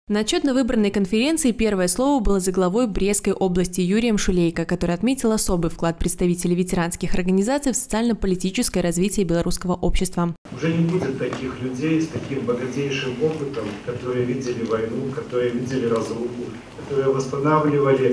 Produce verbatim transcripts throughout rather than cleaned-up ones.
На отчетно-выборной конференции первое слово было за главой Брестской области Юрием Шулейко, который отметил особый вклад представителей ветеранских организаций в социально-политическое развитие белорусского общества. Уже не будет таких людей с таким богатейшим опытом, которые видели войну, которые видели разруху, которые восстанавливали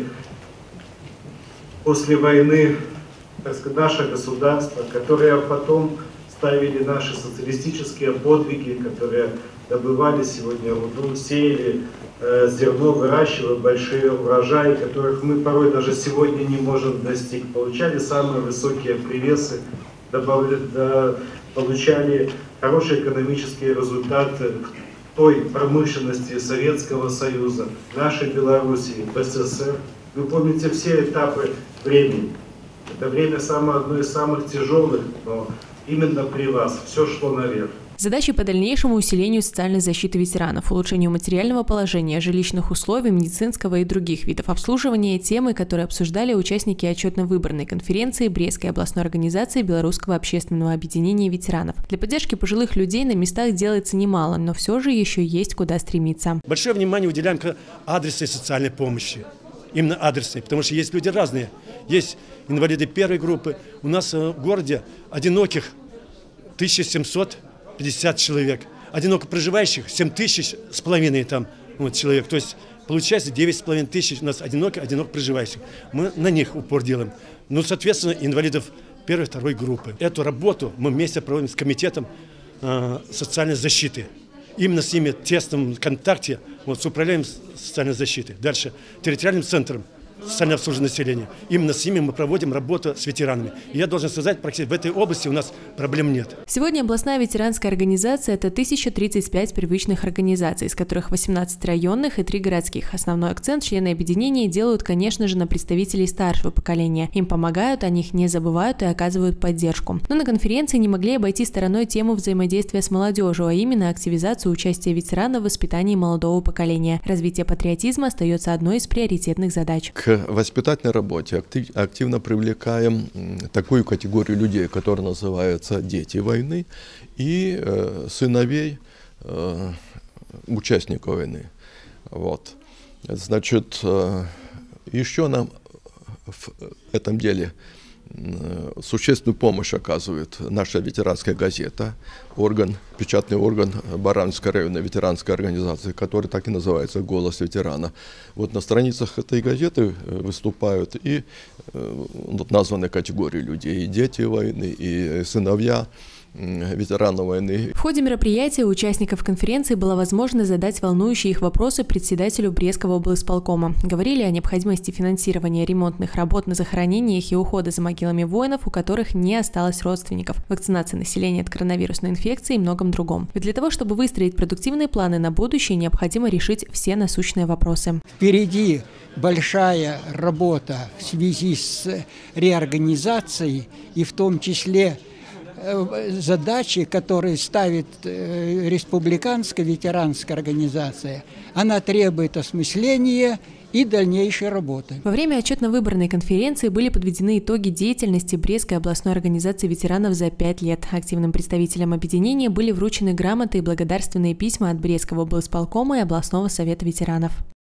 после войны, так сказать, наше государство, которые потом ставили наши социалистические подвиги, которые добывали сегодня руду, сеяли э, зерно, выращивали большие урожаи, которых мы порой даже сегодня не можем достичь. Получали самые высокие привесы, добавили, да, получали хорошие экономические результаты в той промышленности Советского Союза, нашей Белоруссии, БССР. Вы помните все этапы времени. Это время самое, одно из самых тяжелых, но именно при вас все шло наверх. Задачи по дальнейшему усилению социальной защиты ветеранов, улучшению материального положения, жилищных условий, медицинского и других видов обслуживания – темы, которые обсуждали участники отчетно-выборной конференции Брестской областной организации Белорусского общественного объединения ветеранов. Для поддержки пожилых людей на местах делается немало, но все же еще есть куда стремиться. Большое внимание уделяем к адресной социальной помощи. Именно адресной, потому что есть люди разные. Есть инвалиды первой группы. У нас в городе одиноких тысяча семьсот пятьдесят человек. Одиноко проживающих семь тысяч с половиной там вот, человек. То есть получается девять с половиной тысяч у нас одиноко, одиноко проживающих. Мы на них упор делаем. Ну, соответственно, инвалидов первой, второй группы. Эту работу мы вместе проводим с комитетом э, социальной защиты. Именно с ними в тесном контакте вот, с управлением социальной защиты. Дальше территориальным центром социального обслуживания населения. Именно с ними мы проводим работу с ветеранами. И я должен сказать, практически в этой области у нас проблем нет. Сегодня областная ветеранская организация – это тысяча тридцать пять привычных организаций, из которых восемнадцать районных и три городских. Основной акцент члены объединения делают, конечно же, на представителей старшего поколения. Им помогают, о них не забывают и оказывают поддержку. Но на конференции не могли обойти стороной тему взаимодействия с молодежью, а именно активизацию участия ветеранов в воспитании молодого поколения. Развитие патриотизма остается одной из приоритетных задач. К воспитательной работе активно привлекаем такую категорию людей, которые называются дети войны, и э, сыновей э, участников войны. Вот. Значит, э, еще нам в этом деле существенную помощь оказывает наша ветеранская газета, орган, печатный орган Баранской районной ветеранской организации, который так и называется «Голос ветерана». Вот на страницах этой газеты выступают и вот, названные категории людей, и дети войны, и сыновья ветеранов войны. В ходе мероприятия у участников конференции было возможно задать волнующие их вопросы председателю Брестского облисполкома. Говорили о необходимости финансирования ремонтных работ на захоронениях и ухода за могилами воинов, у которых не осталось родственников, вакцинации населения от коронавирусной инфекции и многом другом. Ведь для того, чтобы выстроить продуктивные планы на будущее, необходимо решить все насущные вопросы. Впереди большая работа в связи с реорганизацией и в том числе задачи, которые ставит республиканская ветеранская организация, она требует осмысления и дальнейшей работы. Во время отчетно-выборной конференции были подведены итоги деятельности Брестской областной организации ветеранов за пять лет. Активным представителям объединения были вручены грамоты и благодарственные письма от Брестского облисполкома и областного совета ветеранов.